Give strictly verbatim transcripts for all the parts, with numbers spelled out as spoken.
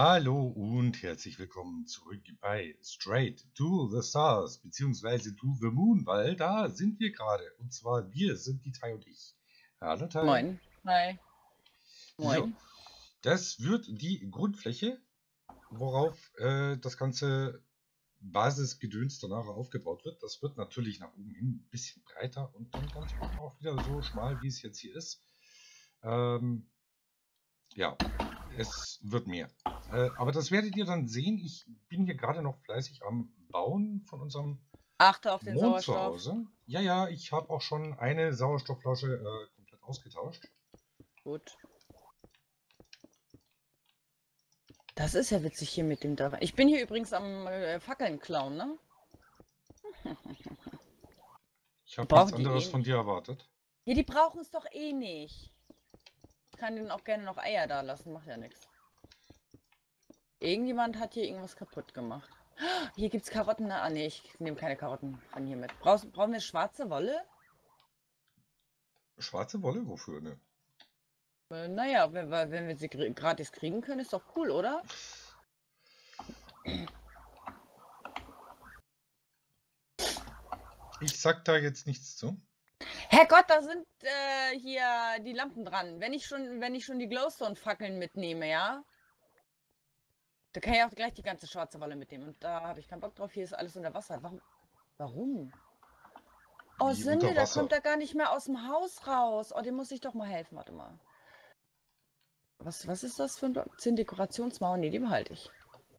Hallo und herzlich willkommen zurück bei Straight to the Stars, beziehungsweise to the Moon, weil da sind wir gerade. Und zwar wir sind die Tai und ich. Hallo Tai. Moin. Hi. So, Moin. das wird die Grundfläche, worauf äh, das ganze Basisgedöns danach aufgebaut wird. Das wird natürlich nach oben hin ein bisschen breiter und dann ganz unten auch wieder so schmal, wie es jetzt hier ist. Ähm, ja, es wird mehr. Äh, aber das werdet ihr dann sehen. Ich bin hier gerade noch fleißig am Bauen von unserem Achte auf den Mond zu Sauerstoff. Hause. Ja, ja, ich habe auch schon eine Sauerstoffflasche äh, komplett ausgetauscht. Gut. Das ist ja witzig hier mit dem Dach. Ich bin hier übrigens am äh, Fackeln klauen, ne? Ich habe Brauchen nichts die anderes eh von nicht. dir erwartet. Ja, die brauchen es doch eh nicht. Ich kann denen auch gerne noch Eier da lassen, macht ja nichts. Irgendjemand hat hier irgendwas kaputt gemacht. Hier gibt's Karotten. Ne? Ah, nee, ich nehme keine Karotten von hier mit. Brauchst, brauchen wir schwarze Wolle? Schwarze Wolle? Wofür, ne? Äh, naja, wenn wir, wenn wir sie gr- gratis kriegen können, ist doch cool, oder? Ich sag da jetzt nichts zu. Herrgott, da sind äh, hier die Lampen dran. Wenn ich schon, wenn ich schon die Glowstone-Fackeln mitnehme, ja? Da kann ich auch gleich die ganze schwarze Wolle mitnehmen. Und da habe ich keinen Bock drauf. Hier ist alles unter Wasser. Warum? Warum? Oh, Wie Sünde, unter da Wasser. kommt er gar nicht mehr aus dem Haus raus. Oh, dem muss ich doch mal helfen. Warte mal. Was, was ist das für ein Block? zehn Dekorationsmauern? Nee, die behalte ich.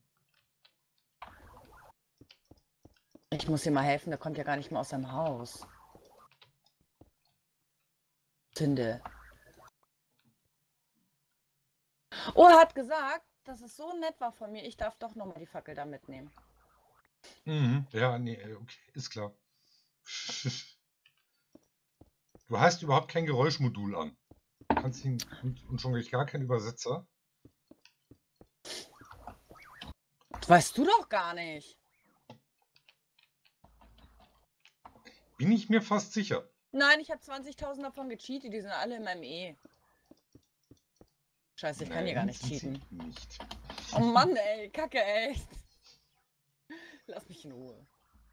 Ich muss ihm mal helfen, der kommt ja gar nicht mehr aus seinem Haus. Sünde. Oh, er hat gesagt, dass es so nett war von mir. Ich darf doch nochmal die Fackel da mitnehmen. Mhm. Ja, nee, okay, ist klar. Du hast überhaupt kein Geräuschmodul an. Du kannst ihn und, und schon gar keinen Übersetzer. Das weißt du doch gar nicht. Bin ich mir fast sicher. Nein, ich habe zwanzigtausend davon gecheatet. Die sind alle in meinem E. Scheiße, ich kann hier gar nicht sind sie cheaten. nicht. Oh Mann, ey. Kacke, echt. Lass mich in Ruhe.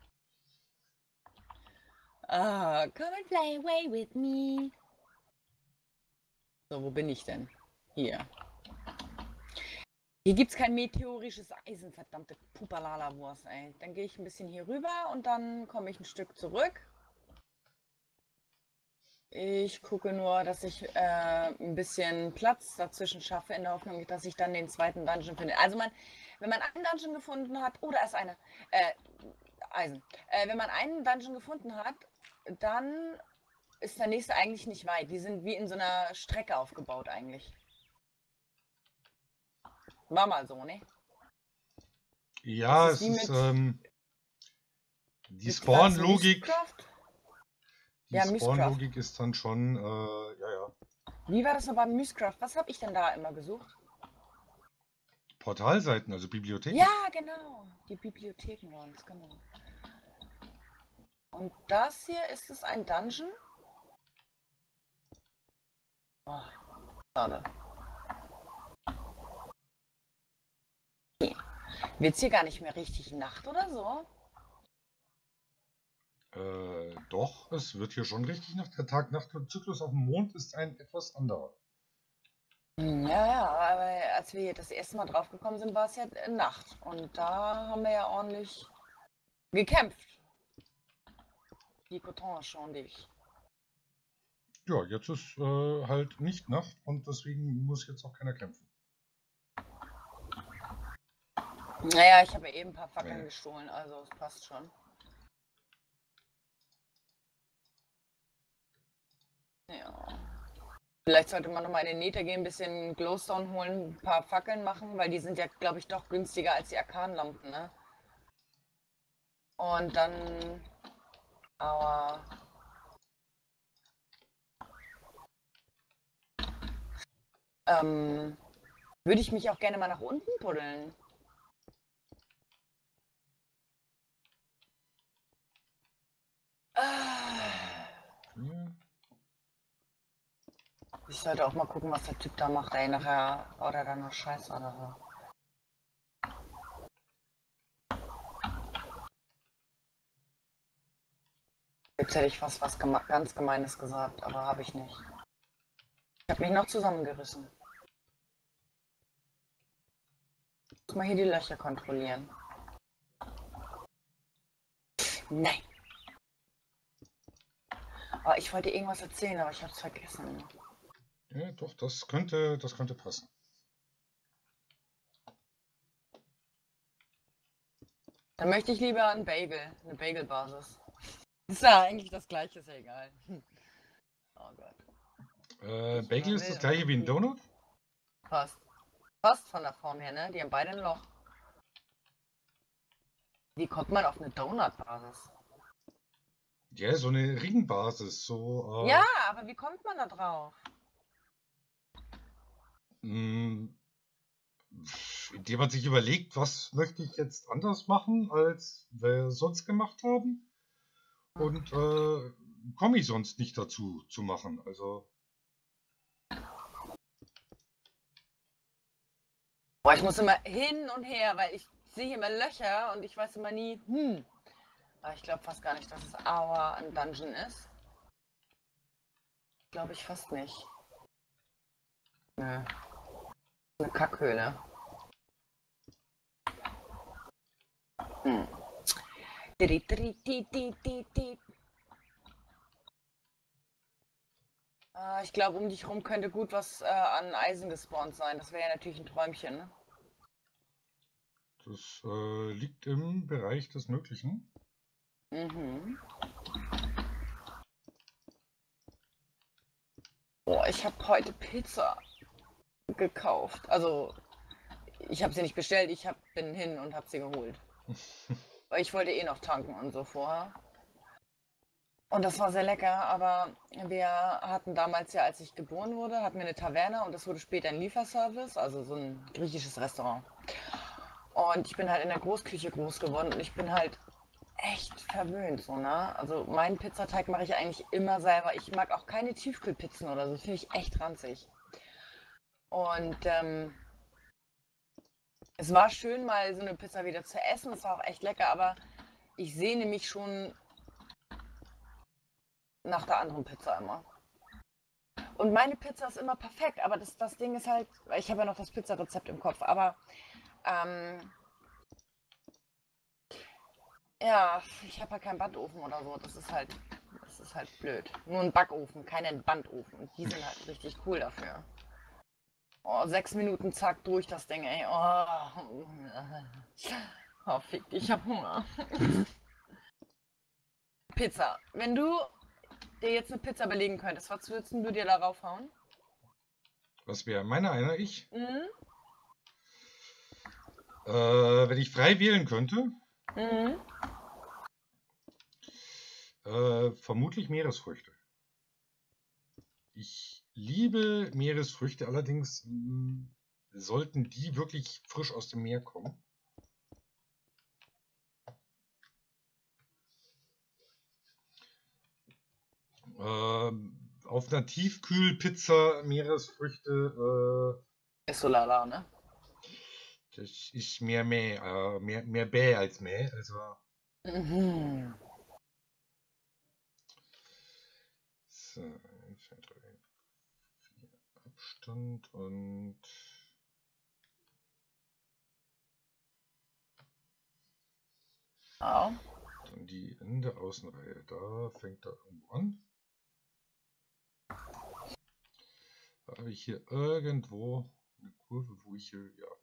Ah, come and play away with me. So, wo bin ich denn? Hier. Hier gibt es kein meteorisches Eisen, verdammte Pupalala-Wurst, ey. Dann gehe ich ein bisschen hier rüber und dann komme ich ein Stück zurück. Ich gucke nur, dass ich äh, ein bisschen Platz dazwischen schaffe, in der Hoffnung, dass ich dann den zweiten Dungeon finde. Also man, wenn man einen Dungeon gefunden hat, oh, da ist eine, äh, Eisen. Äh, wenn man einen Dungeon gefunden hat, dann ist der nächste eigentlich nicht weit. Die sind wie in so einer Strecke aufgebaut eigentlich. War mal so, ne? Ja, Das ist es wie ist mit- ähm, die Ist- war das Spawn-Logik. Mystcraft? Die Ja, Spawn-Logik ist dann schon, äh, ja, ja. Wie war das noch beim Mystcraft? Was habe ich denn da immer gesucht? Portalseiten, also Bibliotheken. Ja, genau. Die Bibliotheken waren es, genau. Und das hier, ist es ein Dungeon? Oh, schade. Nee. Wird es hier gar nicht mehr richtig Nacht oder so? Äh, doch, es wird hier schon richtig nach der Tag-Nacht-Zyklus auf dem Mond ist ein etwas anderer. Hm, Ja, ja, aber als wir hier das erste Mal draufgekommen sind, war es ja Nacht. Und da haben wir ja ordentlich gekämpft. Die Coton und ich. Ja, jetzt ist äh, halt nicht Nacht und deswegen muss jetzt auch keiner kämpfen. Naja, ich habe eben ein paar Fackeln Nee. gestohlen, also es passt schon. Ja. Vielleicht sollte man nochmal in den Nether gehen, ein bisschen Glowstone holen, ein paar Fackeln machen, weil die sind ja, glaube ich, doch günstiger als die Arkanlampen, ne? Und dann... Aber... Ähm, würde ich mich auch gerne mal nach unten buddeln. Ja. Ich sollte auch mal gucken, was der Typ da macht, ey. Nachher baut er dann noch Scheiße oder so. Jetzt hätte ich fast was geme ganz Gemeines gesagt, aber habe ich nicht. Ich habe mich noch zusammengerissen. Ich muss mal hier die Löcher kontrollieren. Nein. Oh, ich wollte irgendwas erzählen, aber ich habe es vergessen. Ja, doch, das könnte, das könnte passen. Dann möchte ich lieber einen Bagel, eine Bagelbasis. Ist ja eigentlich das gleiche, ist ja egal. Oh Gott. Äh, Ich Bagel immer ist das will gleiche wie ein und Donut? Fast. Fast von der Form her, ne? Die haben beide ein Loch. Wie kommt man auf eine Donut-Basis? Ja, so eine Ringbasis, so. Äh, Ja, aber wie kommt man da drauf? mh, indem man sich überlegt, was möchte ich jetzt anders machen, als wir sonst gemacht haben. Und äh, komme ich sonst nicht dazu zu machen. Also. Boah, ich muss immer hin und her, weil ich sehe immer Löcher und ich weiß immer nie, hm. Aber ich glaube fast gar nicht, dass es Aua ein Dungeon ist. Glaube ich fast nicht. Nö. Eine Kackhöhle. Hm. Didi, didi, didi, didi. Äh, ich glaube, um dich rum könnte gut was äh, an Eisen gespawnt sein. Das wäre ja natürlich ein Träumchen, ne? Das äh, liegt im Bereich des Möglichen. Mhm. Boah, ich habe heute Pizza gekauft. Also, ich habe sie nicht bestellt, ich hab, bin hin und habe sie geholt. Weil ich wollte eh noch tanken und so vorher. Und das war sehr lecker, aber wir hatten damals ja, als ich geboren wurde, hatten wir eine Taverne und das wurde später ein Lieferservice, also so ein griechisches Restaurant. Und ich bin halt in der Großküche groß geworden und ich bin halt echt verwöhnt, so, ne? Also meinen Pizzateig mache ich eigentlich immer selber. Ich mag auch keine Tiefkühlpizzen oder so, finde ich echt ranzig. Und ähm, es war schön, mal so eine Pizza wieder zu essen, es war auch echt lecker, aber ich sehne mich schon nach der anderen Pizza immer. Und meine Pizza ist immer perfekt, aber das, das Ding ist halt, ich habe ja noch das Pizzarezept im Kopf, aber ähm, ja, ich habe ja keinen Bandofen oder so, das ist halt, das ist halt blöd. Nur ein Backofen, keinen Bandofen und die sind halt richtig cool dafür. Oh, sechs Minuten, zack, durch das Ding, ey. Oh, oh fick dich, ich hab Hunger. Pizza. Wenn du dir jetzt eine Pizza belegen könntest, was würdest du dir darauf hauen? Was wäre meiner einer ich? Mhm. Äh, wenn ich frei wählen könnte, Mhm. äh, vermutlich Meeresfrüchte. Ich liebe Meeresfrüchte, allerdings mh, sollten die wirklich frisch aus dem Meer kommen. Ähm, auf einer Tiefkühlpizza Meeresfrüchte, Ist so lala, ne? äh, das ist mehr Mäh, äh, mehr, mehr Bäh als Mäh. Also, Mhm. so, eins, zwei, drei, vier Abstand und Ja. dann die in der Außenreihe. Da fängt er irgendwo an. Da habe ich hier irgendwo eine Kurve, wo ich hier, ja,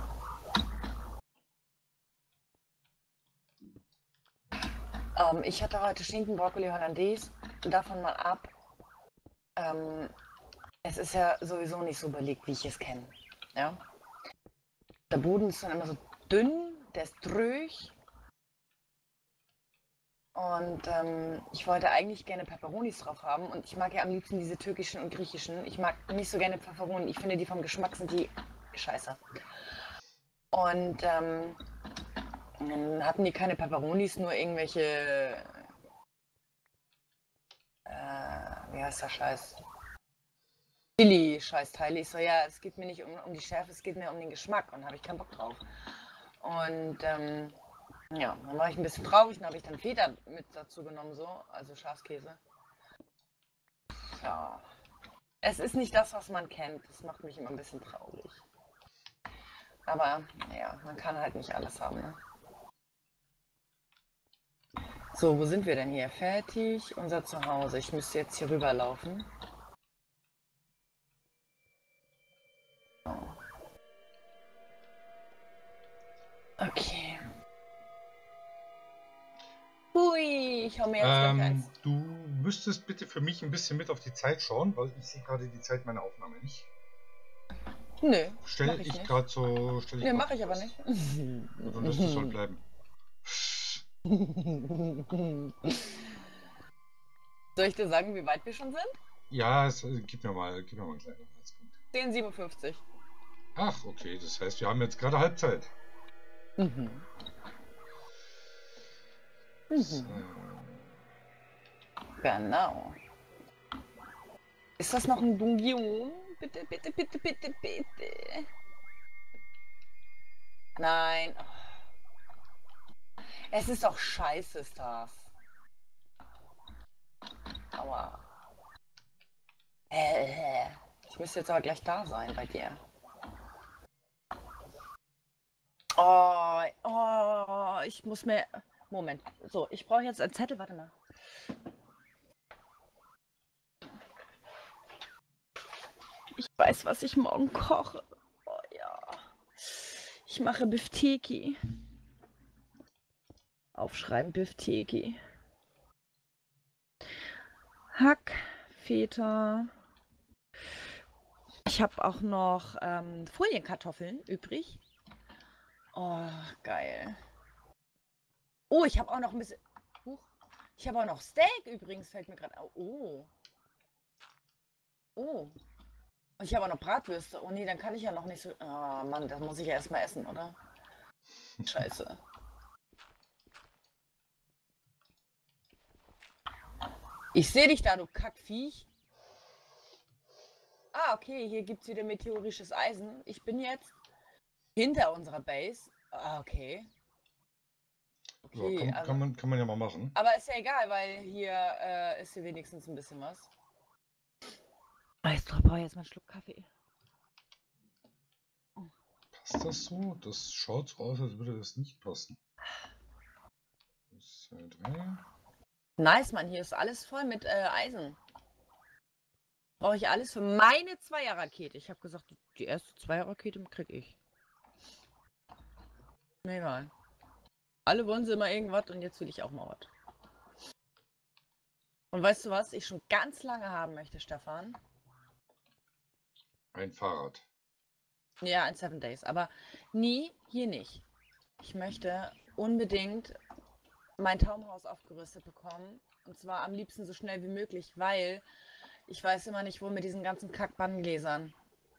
da. Ähm, ich hatte heute Schinken, Brokkoli, Hollandaise. Davon mal ab. Ähm, es ist ja sowieso nicht so belegt, wie ich es kenne. Ja? Der Boden ist dann immer so dünn, der ist dröch. Und ähm, ich wollte eigentlich gerne Peperonis drauf haben. Und ich mag ja am liebsten diese türkischen und griechischen. Ich mag nicht so gerne Pfefferoni. Ich finde, die vom Geschmack sind die scheiße. Und ähm, dann hatten die keine Peperonis, nur irgendwelche, äh, wie heißt der Scheiß? Chili-Scheißteile. Ich so, ja, es geht mir nicht um, um die Schärfe, es geht mir um den Geschmack und habe ich keinen Bock drauf. Und ähm, Ja, dann war ich ein bisschen traurig, dann habe ich dann Feta mit dazu genommen, so, also Schafskäse. Ja. Es ist nicht das, was man kennt. Das macht mich immer ein bisschen traurig. Aber, ja, man kann halt nicht alles haben, ne? So, wo sind wir denn hier? Fertig, unser Zuhause. Ich müsste jetzt hier rüberlaufen. So. Okay. Hui, ich hau mir jetzt gleich Ähm, eins. du müsstest bitte für mich ein bisschen mit auf die Zeit schauen, weil ich sehe gerade die Zeit meiner Aufnahme nicht. Nö, Stell mach ich ich nicht. gerade so. Stell ich Nö, grad mach so ich aber fest. nicht. Ja, dann lässt es halt bleiben. Soll ich dir sagen, wie weit wir schon sind? Ja, es, äh, gib mir mal, gib mir mal einen kleinen Anhaltspunkt. zehn Uhr siebenundfünfzig. Ach, okay, das heißt, wir haben jetzt gerade Halbzeit. Mhm. So. Mhm. Genau. Ist das noch ein Dungeon? Bitte, bitte, bitte, bitte, bitte. Nein. Oh. Es ist doch scheiße, Stars. Aua. Äh, ich müsste jetzt aber gleich da sein bei dir. Oh, oh, ich muss mir... Moment. So, ich brauche jetzt einen Zettel. Warte mal. Ich weiß, was ich morgen koche. Oh ja. Ich mache Bifteki. Aufschreiben, Bifteki. Hack, Feta. Ich habe auch noch ähm, Folienkartoffeln übrig. Oh, geil. Oh, ich habe auch noch ein bisschen... Huch. Ich habe auch noch Steak übrigens, fällt mir gerade auf. Oh. Oh. Und ich habe auch noch Bratwürste. Oh nee, dann kann ich ja noch nicht so... Oh Mann, das muss ich ja erstmal essen, oder? Scheiße. Ich sehe dich da, du Kackviech. Ah, okay, hier gibt es wieder meteorisches Eisen. Ich bin jetzt hinter unserer Base. Ah, okay. Ja, Okay, kann, also... kann, man, kann man ja mal machen. Aber ist ja egal, weil hier äh, ist hier wenigstens ein bisschen was. Ich brauche jetzt mal einen Schluck Kaffee. Passt das so? Das schaut so aus, als würde das nicht passen. eins, zwei, drei. Nice, Mann, hier ist alles voll mit äh, Eisen. Brauche ich alles für meine Zweierrakete. Ich habe gesagt, die erste Zweierrakete krieg ich. Mir egal. Alle wollen sie immer irgendwas und jetzt will ich auch mal was. Und weißt du, was ich schon ganz lange haben möchte, Stefan? Ein Fahrrad. Ja, in Seven Days. Aber nie, hier nicht. Ich möchte unbedingt mein Traumhaus aufgerüstet bekommen. Und zwar am liebsten so schnell wie möglich, weil ich weiß immer nicht, wo mit diesen ganzen Kackbandgläsern.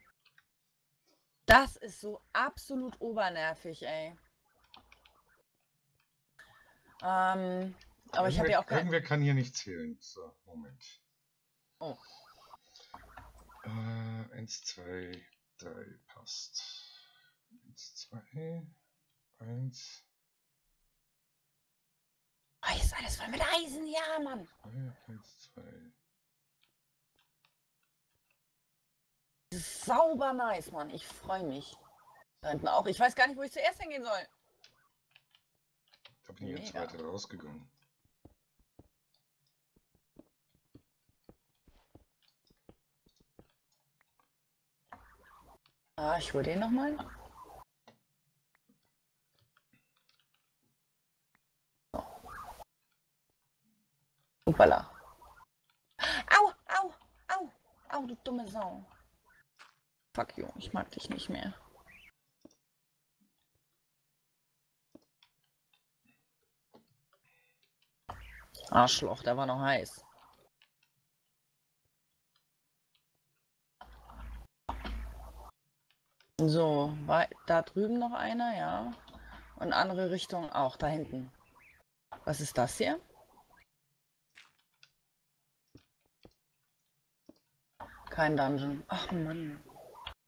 Das ist so absolut obernervig, ey. Ähm, aber ich habe ja auch kein... Irgendwer kann hier nicht zählen. So, Moment. Oh. Äh, eins, zwei, drei passt. eins, zwei, eins. Oh, hier ist alles voll mit Eisen, ja, Mann. eins, zwei. Das ist sauber nice, Mann. Ich freue mich. Da hinten auch. Ich weiß gar nicht, wo ich zuerst hingehen soll. Da bin ich jetzt Mega. weiter rausgegangen. Ah, ich hole den nochmal. So. Hoppala. Au, au, au, au, du dumme Sau. Fuck you, ich mag dich nicht mehr. Arschloch, der war noch heiß. So, war da drüben noch einer, ja. Und andere Richtung auch, da hinten. Was ist das hier? Kein Dungeon. Ach Mann.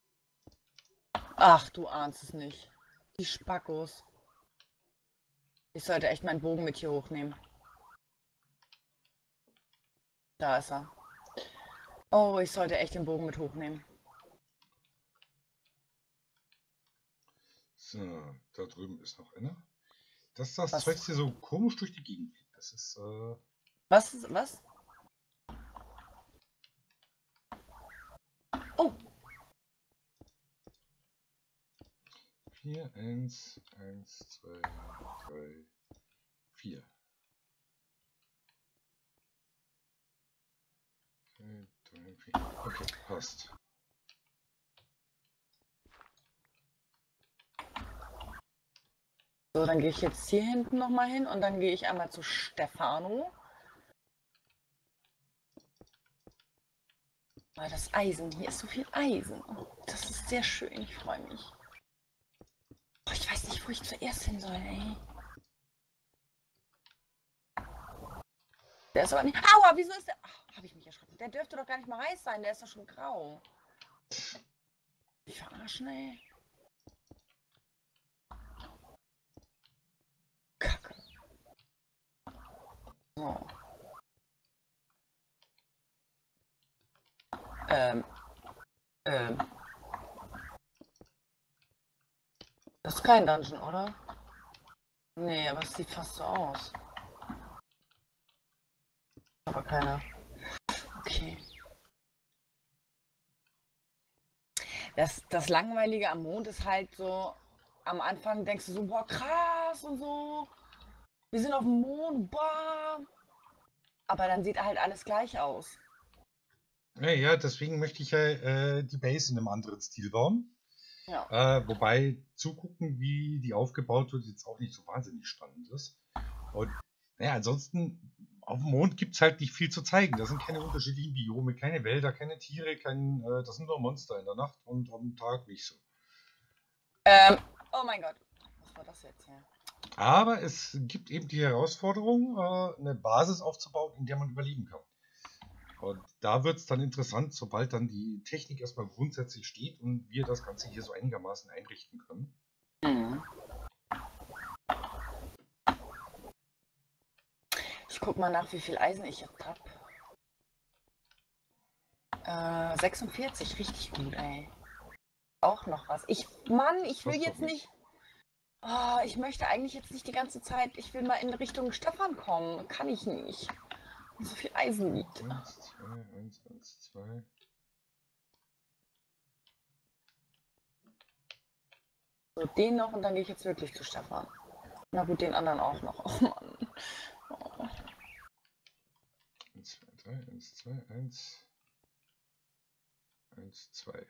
Ach, du ahnst es nicht. Die Spackos. Ich sollte echt meinen Bogen mit hier hochnehmen. Da ist er. Oh, ich sollte echt den Bogen mit hochnehmen. So, da drüben ist noch einer. Dass das Was? Zeug hier so komisch durch die Gegend fliegt. Das ist, äh... Was ist, was? Oh! vier, eins, eins, zwei, drei, vier. drei, drei, vier. Okay, passt. So, dann gehe ich jetzt hier hinten nochmal hin und dann gehe ich einmal zu Stefano. Weil das Eisen, hier ist so viel Eisen. Oh, das ist sehr schön, ich freue mich. Oh, ich weiß nicht, wo ich zuerst hin soll, ey. Der ist aber nicht... Aua, wieso ist der... Ach, habe ich mich erschrocken. Der dürfte doch gar nicht mal weiß sein, der ist doch schon grau. Ich verarschen, ey. Kacke. So. Ähm. Ähm. Das ist kein Dungeon, oder? Nee, aber es sieht fast so aus. Aber keiner. Okay. Das, das Langweilige am Mond ist halt so, am Anfang denkst du so, boah, krass und so. Wir sind auf dem Mond, boah. Aber dann sieht halt alles gleich aus. Ja, ja, deswegen möchte ich ja äh, die Base in einem anderen Stil bauen. Ja. Äh, wobei zugucken, wie die aufgebaut wird, jetzt auch nicht so wahnsinnig spannend ist. Und naja, ansonsten, auf dem Mond gibt es halt nicht viel zu zeigen. Da sind keine unterschiedlichen Biome, keine Wälder, keine Tiere, kein, äh, das sind nur Monster in der Nacht und am Tag nicht so. Ähm, oh mein Gott. Was war das jetzt hier? Aber es gibt eben die Herausforderung, äh, eine Basis aufzubauen, in der man überleben kann. Und da wird es dann interessant, sobald dann die Technik erstmal grundsätzlich steht und wir das Ganze hier so einigermaßen einrichten können. Mhm. Ich guck mal nach, wie viel Eisen ich jetzt habe. Äh, sechsundvierzig, richtig gut, ey. Auch noch was. Ich, Mann, ich will Passt doch jetzt nicht... Oh, ich möchte eigentlich jetzt nicht die ganze Zeit... Ich will mal in Richtung Stefan kommen. Kann ich nicht. So viel Eisen liegt. eins, zwei, eins, eins, zwei. So, den noch und dann gehe ich jetzt wirklich zu Stefan. Na gut, den anderen auch noch. Oh Mann. Oh. eins, zwei, drei, eins, zwei, eins, eins, zwei.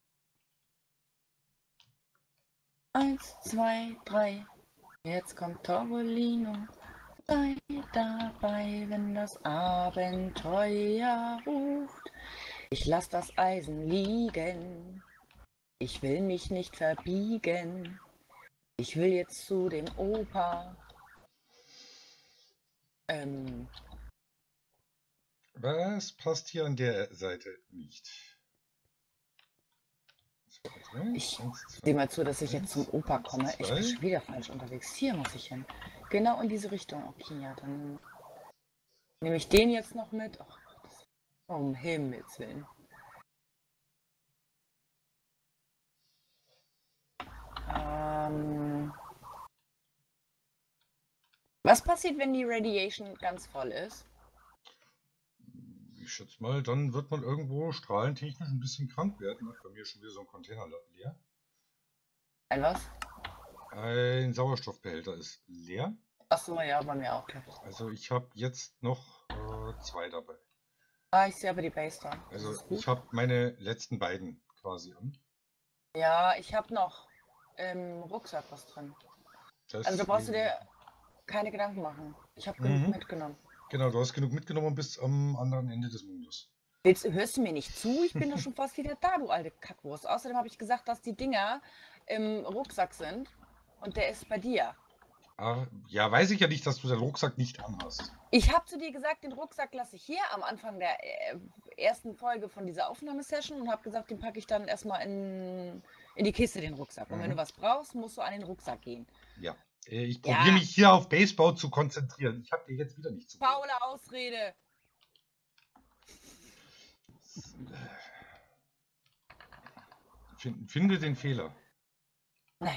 Eins, zwei, drei. Jetzt kommt Torbolino. Sei dabei, wenn das Abenteuer ruft. Ich lass das Eisen liegen. Ich will mich nicht verbiegen. Ich will jetzt zu dem Opa. Ähm. Was passt hier an der Seite nicht? Ich sehe mal zu, dass ich jetzt zum Opa komme. Ich bin schon wieder falsch unterwegs. Hier muss ich hin. Genau in diese Richtung. Okay, ja, dann nehme ich den jetzt noch mit. Oh Gott, um Himmels Willen. Ähm, was passiert, wenn die Radiation ganz voll ist? Ich schätze mal, dann wird man irgendwo strahlentechnisch ein bisschen krank werden. Bei mir ist schon wieder so ein Container leer. Ein was? Ein Sauerstoffbehälter ist leer. Achso, ja, bei mir auch. Klar. Also ich habe jetzt noch äh, zwei dabei. Ah, ich sehe aber die Base da. Also ich habe meine letzten beiden quasi an. Ja, ich habe noch im Rucksack was drin. Das also da brauchst du dir keine Gedanken machen. Ich habe genug mhm. mitgenommen. Genau, du hast genug mitgenommen bis am anderen Ende des Mondes. Willst, hörst du mir nicht zu? Ich bin doch schon fast wieder da, du alte Kackwurst. Außerdem habe ich gesagt, dass die Dinger im Rucksack sind und der ist bei dir. Ah, ja, weiß ich ja nicht, dass du den Rucksack nicht anhast. Ich habe zu dir gesagt, den Rucksack lasse ich hier am Anfang der äh, ersten Folge von dieser Aufnahmesession und habe gesagt, den packe ich dann erstmal in, in die Kiste, den Rucksack. Und Mhm. wenn du was brauchst, musst du an den Rucksack gehen. Ja. Äh, Ich Ja. probiere mich hier auf Basebau zu konzentrieren. Ich habe dir jetzt wieder nicht zugehört. Faule Ausrede. Find, finde den Fehler. Nein.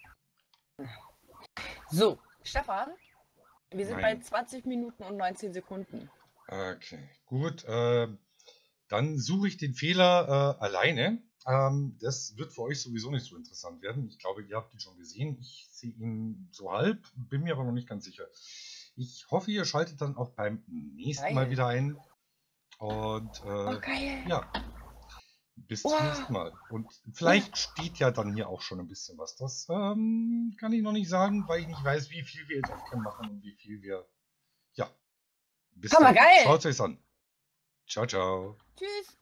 So, Stefan, wir sind bei Nein. zwanzig Minuten und neunzehn Sekunden. Okay, gut. Äh, dann suche ich den Fehler äh, alleine. Ähm, das wird für euch sowieso nicht so interessant werden. Ich glaube, ihr habt ihn schon gesehen. Ich sehe ihn so halb, bin mir aber noch nicht ganz sicher. Ich hoffe, ihr schaltet dann auch beim nächsten Mal Geil. wieder ein. Und Oh, äh, geil. ja, bis zum Oh. nächsten Mal. Und vielleicht steht ja dann hier auch schon ein bisschen was. Das ähm, kann ich noch nicht sagen, weil ich nicht weiß, wie viel wir jetzt auf Cam machen und wie viel wir. Ja. Bis Hammer dann. geil. Schaut es euch an. Ciao, ciao. Tschüss.